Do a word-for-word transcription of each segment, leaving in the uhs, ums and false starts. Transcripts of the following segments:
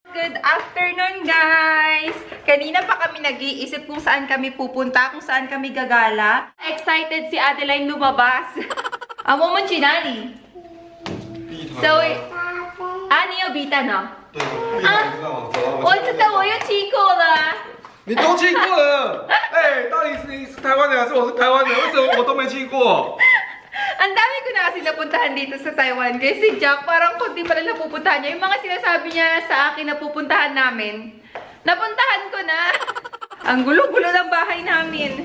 Good afternoon, guys! Kanina pa kami nag-iisip kung saan kami pupunta, kung saan kami gagala. Excited si Adeline lumabas. Amo mo chinali. So, ano yung bita, no? Ah, 我知道我又去过了。 你都去过了？哎，到底是你是台湾人还是我是台湾人？为什么我都没去过？ Ang dami ko na kasi napuntahan dito sa Taiwan. Guys, si Jack parang konti pa lang napupuntahan niya. Yung mga sinasabi niya sa akin na pupuntahan namin, napuntahan ko na. Ang gulo-gulo ng bahay namin.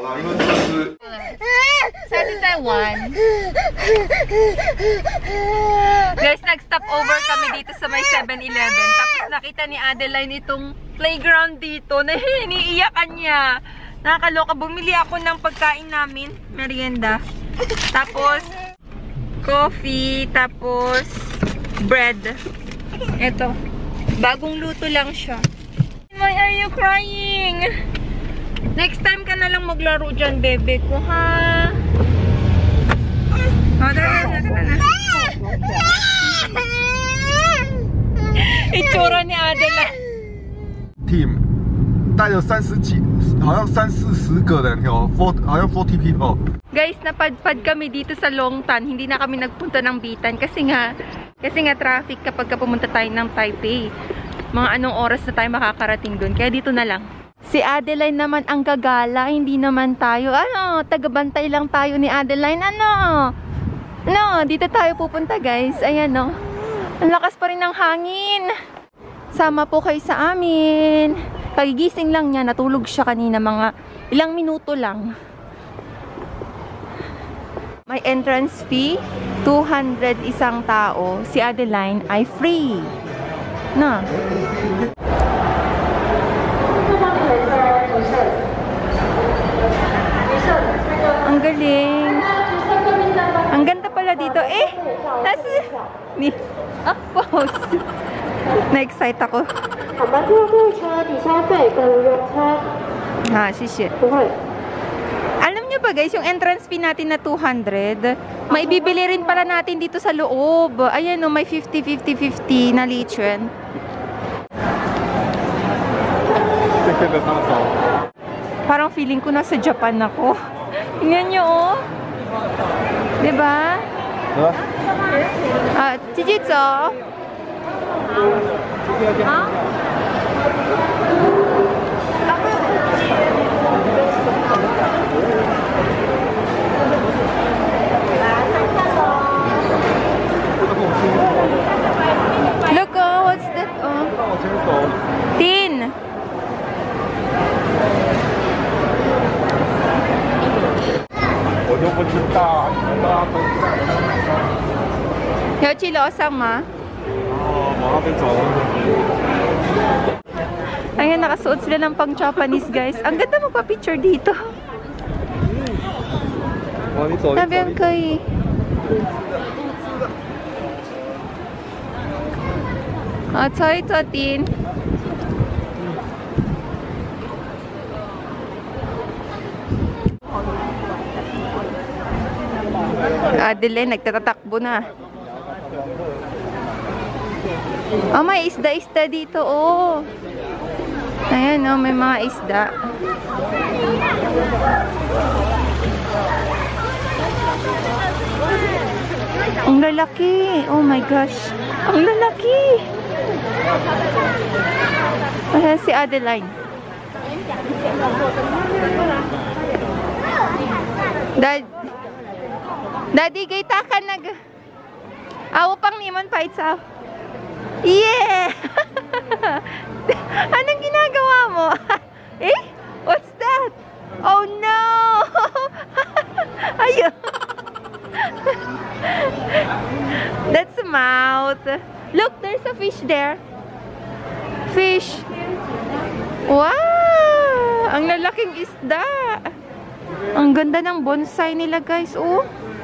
Sa Taiwan. Guys, nag-stop over kami dito sa may seven eleven. Tapos nakita ni Adeline itong playground dito na iniiyakan niya. Nakakaloka. Bumili ako ng pagkain namin. Merienda. Tapos, coffee, tapos, bread. Ito. Bagong luto lang siya. Why are you crying? Next time ka na lang maglaro dyan, bebe ko, ha? O, tara na, tara na. Itsura ni Adela. Team 带了三十几，好像三四十个人哦 ，four 好像 forty people。 Guys, napadpad kami dito sa Longtan. Hindi na kami nagpunta ng Bitan kasi nga kasi nga traffic kapag pumunta tayo ng Taipei. Mga anong oras na tayo makakarating doon. Kaya dito na lang. Si Adeline naman ang gagala, hindi naman tayo. Ano, tagabantay lang tayo ni Adeline. Ano? No, dito tayo pupunta, guys. Ayan, no. Ang lakas pa rin ng hangin. Sama po kayo sa amin. Pagigising lang niya, natulog siya kanina mga ilang minuto lang. May entrance fee, two hundred isang tao. Si Adeline ay free. Na. Ang galing. Ang ganda pala dito. Eh, nasa ni ah, pause. Na-excite ako. Ha, sisi. Alam nyo ba guys, yung entrance fee natin na two hundred, may bibili rin pala natin dito sa loob. Ayan o, may fifty fifty fifty na lechon. Parang feeling ko nasa Japan ako. Tingnan nyo o. Diba? Ah, Chijitsu. Ha? Look, oh, what's that? Oh, tin. Yo, chilo sama. Ayan, nakasuot sila ng pang Japanese, guys. Ang ganda magpa-picture dito. Sabi ang kay... Ah, sorry, Totin. Adeline, nagtatatakbo na. Oh, may isda-isda dito, oh. Ayan, oh, may mga isda. Ang lalaki. Oh my gosh. Ang lalaki. Ayan si Adeline. Dad Daddy, gaita ka nag... Awo pang niman pa itsaw. Yeah! Anong ginagawa mo? Eh? What's that? Oh no! Ayun! That's a mouth. Look, there's a fish there. Fish. Wow! Ang lalaking isda. Ang ganda ng bonsai nila, guys. Oh!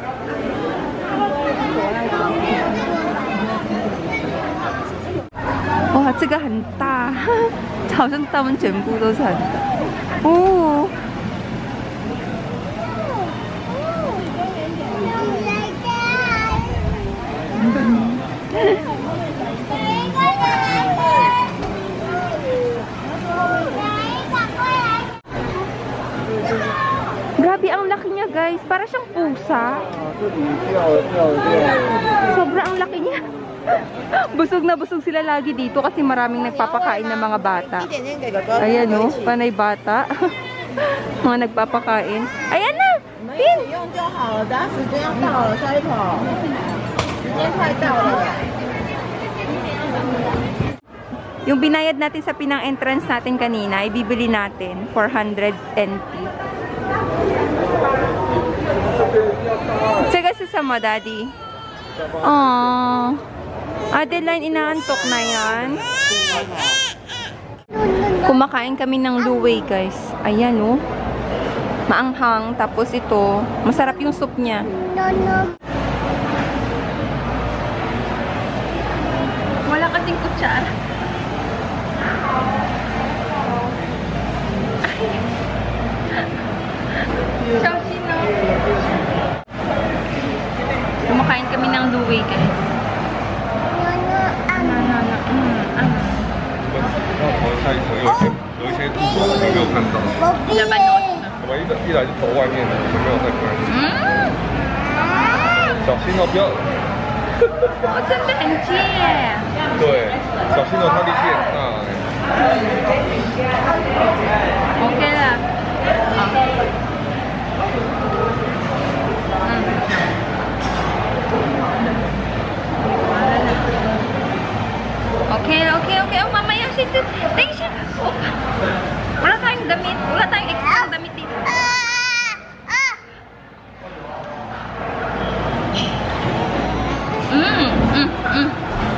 와, 这个很大，好像他们全部都是很大。哦， siyang pusa. Sobrang laki niya. Busog na busog sila lagi dito kasi maraming nagpapakain ng mga bata. Ayan o, panay bata. Mga nagpapakain. Ayan na! Tin! Yung binayad natin sa pinang entrance natin kanina, ibibili natin four hundred N T. Sige sa mo, Daddy. Aww. Adeline, inaantok na yan. Kumakain kami ng luway, guys. Ayan, oh. Maanghang. Tapos ito, masarap yung soup niya. Wala kasing kutsara. Shoshino. Kumakain kami ng luway, guys. Ano, ano, ano, ano. 下一层有一些有一些兔宝宝没有看到， Labanos. 我们一一来就走外面了，我们没有在看。 Mm. 小心哦，不要。 Oh, 真的很近耶。 对，小心哦，它力气很大哎。 OK 了。好。嗯。OK, OK, OK. Oh, mamaya siya. Thank you. Oh. Wala tayong damit. Wala tayong extra damit dito. Mm, mm, mm.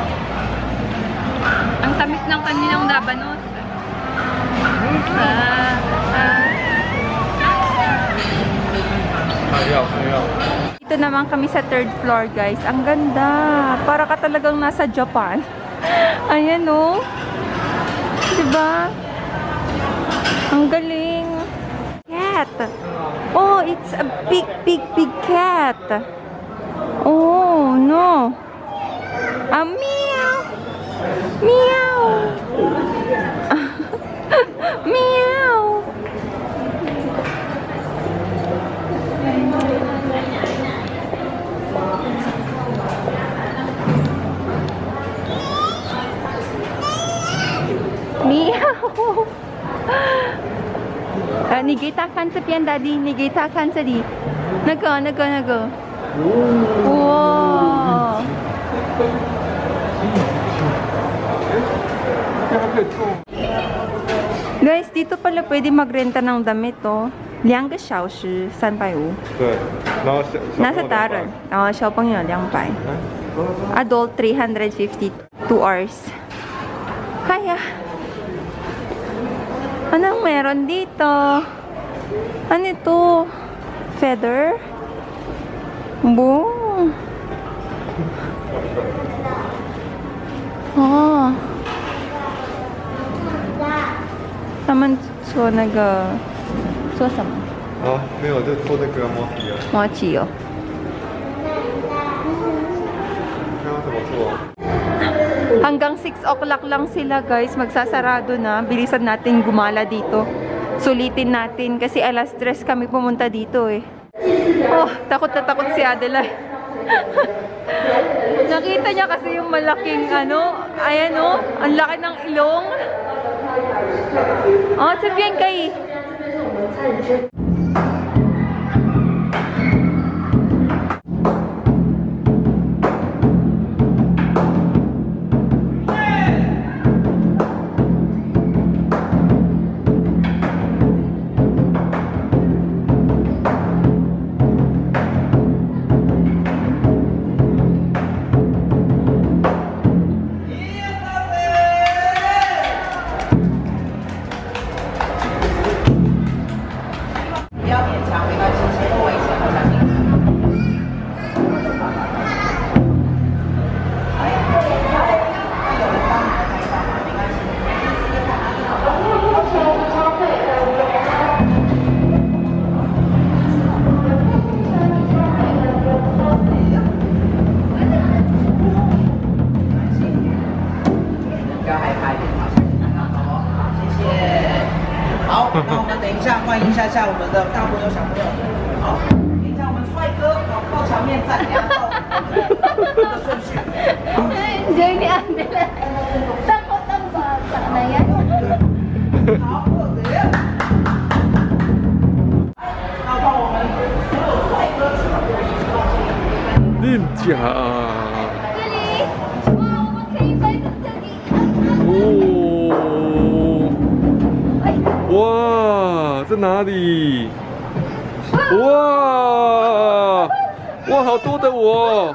Ang tamis ng kanilang labanos. Ah, ah. Dito naman kami sa third floor, guys. Ang ganda. Para ka talagang nasa Japan. Ayan, oh. Diba? Ang galing. Cat. Oh, it's a big, big, big cat. Oh, no. Ah, meow. Meow. Meow. Meow. Uh, 你给他看这边 Daddy 你给他看这里那个那个那个哇 Guys, dito pala pwede magrenta ng damit, oh. 两个小时三百五对，然后小 Nasa Taran. Oh, 小朋友两百 Adult three hundred fifty two hours. Kaya anong meron dito? Ano ito? Feather? Boom. Oh. 他们做那个做什么？ 啊，没有，就做那个摸底啊。 摸底哦。 看要怎么做？ Hanggang six o'clock lang sila, guys. Magsasarado na. Bilisan natin gumala dito. Sulitin natin kasi alas tres kami pumunta dito eh. Oh, takot na takot si Adeline. Nakita niya kasi yung malaking ano, ayan oh, ang laki ng ilong. Oh, sabihin kay. 哥烤爆墙面蘸凉豆，这个顺序。 Jadi ada takut tambah sana ya. 好，或者要帮我们所有帅哥吃令甲。 这里，哇，我们可以摆在这里。 哦，哇，在哪里？哇，哇，好多的我。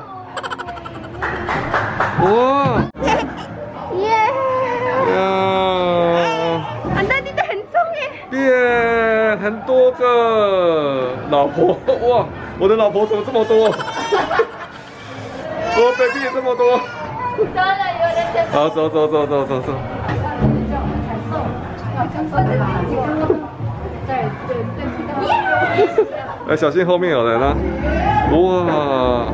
哇。 耶！ 呀， 啊，那你的很重耶。 耶，很多个老婆，哇，我的老婆怎么这么多？我 baby 也这么多。 走了，有人在。 好，走走走走走走。哎，小心后面有人啊！哇！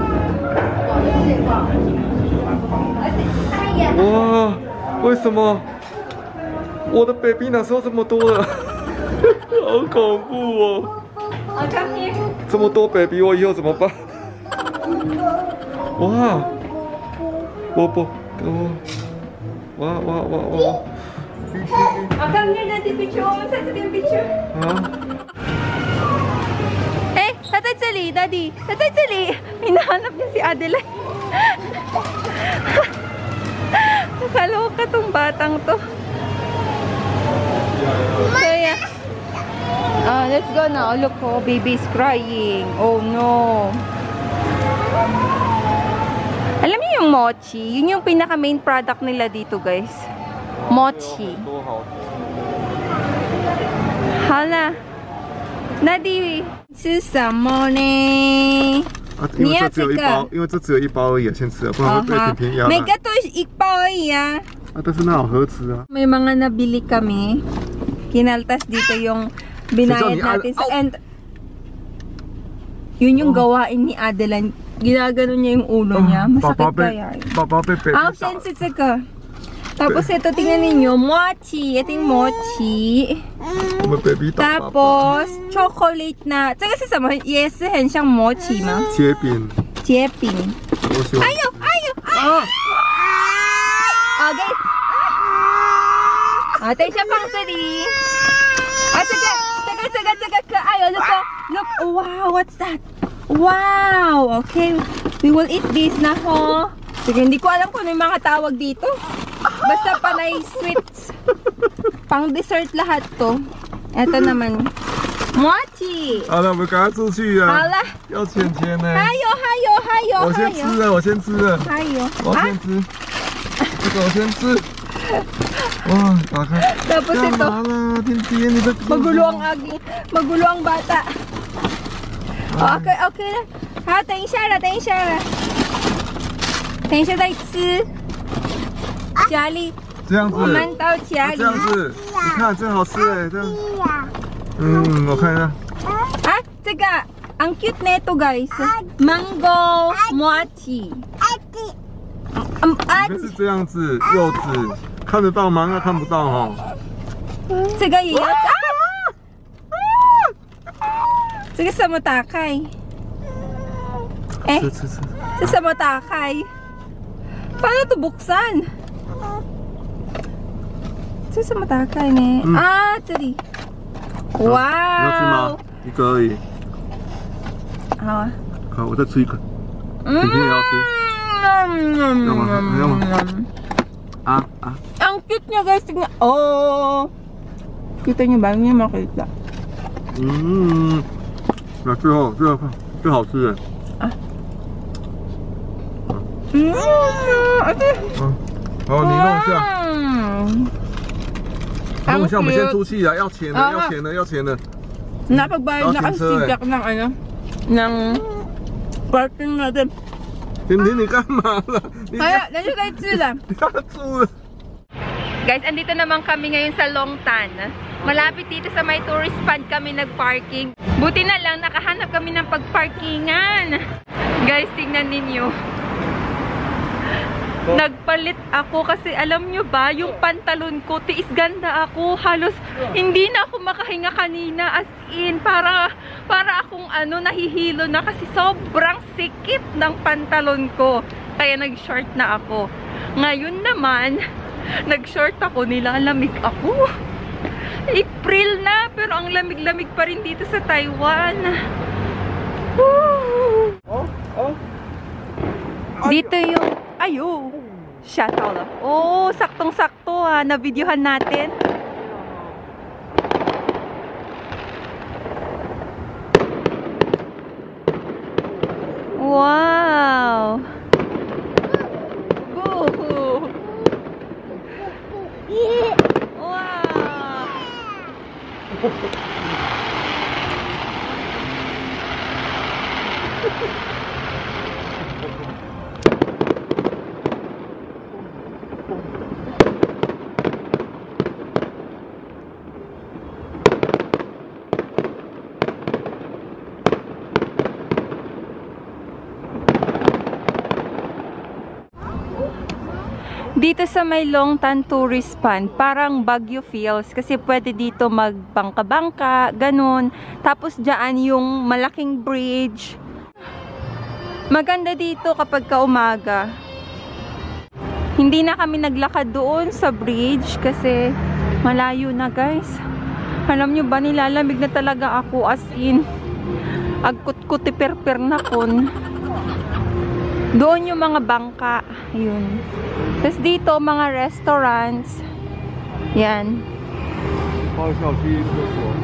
哇！为什么我的 baby 哪时候这么多了？好恐怖哦！这么多 baby， 我以后怎么办？哇！波波，哇哇哇哇！ Come here, Daddy picture. 我们在这边 picture. 啊！ 哎，他在这里 ，Daddy， 他在这里。Hinahanap niya si Adeline. Nakaloka tong batang to. So yeah. Ah, let's go now. Look, oh, baby's crying. Oh no. Alam niyo yung mochi? Yun yung pinaka main product nila dito, guys. Mochi. 好了，那弟吃什么呢？ 啊，因为这只有一包，因为这只有一包而已，先吃了，不然会被甜甜压烂。 每个都一包而已啊。 啊，但是那好好吃啊。 May mga nabili kami. Kinaltas dito yung binayad natin sa end. Yun yung gawain ni Adeline. Ginagano niya yung ulo niya. Masakit kaya. 宝宝被 baby 好，先吃这个。Tapos ito, tingnan ninyo, mochi. Ito yung mochi. Tapos, chocolate na. 这个是什么？也是很像 mochi 吗？ 煎饼。 煎饼。哎呦，哎呦，哎呦！OK。好，等一下放这里。啊，这个，这个，这个，这个可爱哦！ Look, look, wow, what's that? Wow, okay. We will eat this na ho. Sige, hindi ko alam kung ano yung mga tawag dito. Basta panay sweets. Pang dessert lahat to. Ito naman. Mochi. 好了，我们赶快出去啊！ 好了， 要钱钱呢。 还有，还有，还有， 我先吃了，我先吃了。 还有， 我先吃。这个我先吃。哇，打开。 Tapos ito. 干嘛啦，甜甜，你的 Magulo ang agi. Magulo ang bata. Okay, okay 了。好，等一下了，等一下了。等一下再吃。家里。 这样子。 我们到家里。 这样子，你看这好吃哎，这样。嗯，我看一下。 啊，这个 ang cute nito guys. Mango mochi. Um, 这是这样子，柚子看得到吗？应该看不到哈。 这个也要啊！这个什么打开？哎， 吃吃吃。 这什么打开？Paano to buksan？这什么打开呢？ 嗯、 啊，这里。哇！ 你要吃吗？一个而已。 好啊。 好，我再吃一个。 嗯。 甜甜也要吃。 要吗？要吗？啊啊！ Ang cute niya guys, tingnan. Oh! Kita niyo ba? Hindi niyo makita. 嗯，那最后最后最好吃的。啊。 嗯，ate. 嗯，好，你弄一下。弄一下，我们先出去了，要钱了，要钱了，要钱了。 Napagbayad na ang sigak ng ano, ng parking natin. 甜甜，你干嘛了？ Kaya, nandiyo tayo sila. 你要住了。 Guys, andito naman kami ngayon sa Longtan. Malapit dito sa may tourist spot kami nag-parking. Buti na lang, nakahanap kami ng pagparkingan. Guys, tingnan ninyo. Nagpalit ako kasi alam nyo ba, yung pantalon ko, tiis ganda ako. Halos hindi na ako makahinga kanina, as in, para, para akong ano, nahihilo na kasi sobrang sikip ng pantalon ko. Kaya nag-short na ako. Ngayon naman, nag-short ako, nilalamig ako. April na, pero ang lamig-lamig pa rin dito sa Taiwan. Woo! Oh, oh. Dito yung, ayo, shut up. Oh, saktong-sakto ha, na-videohan natin. Wow! Boo! Wow! Dito sa may Longtan Tourist Fund, parang Baguio feels kasi pwede dito magbangka-bangka, ganun. Tapos dyan yung malaking bridge. Maganda dito kapag kaumaga. Hindi na kami naglakad doon sa bridge kasi malayo na, guys. Alam nyo ba, nilalamig na talaga ako, as in. Agkut-kuti-per-per na kon. Doon yung mga bangka. Yun. Tapos dito, mga restaurants. Yan. 好小心厕所。